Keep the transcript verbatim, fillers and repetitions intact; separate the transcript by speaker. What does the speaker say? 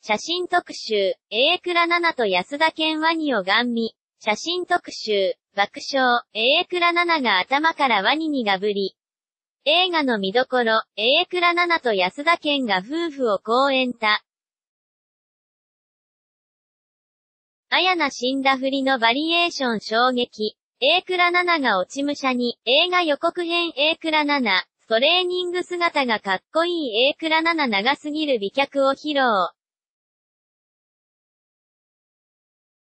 Speaker 1: 写真特集、榮倉奈々と安田顕ワニをガン見。写真特集、爆笑、榮倉奈々が頭からワニにがぶり。映画の見どころ、榮倉奈々と安田顕が夫婦を好演た。綾菜死んだふりのバリエーション衝撃。榮倉奈々が落ち武者に、映画予告編榮倉奈々、トレーニング姿がかっこいい榮倉奈々長すぎる美脚を披露。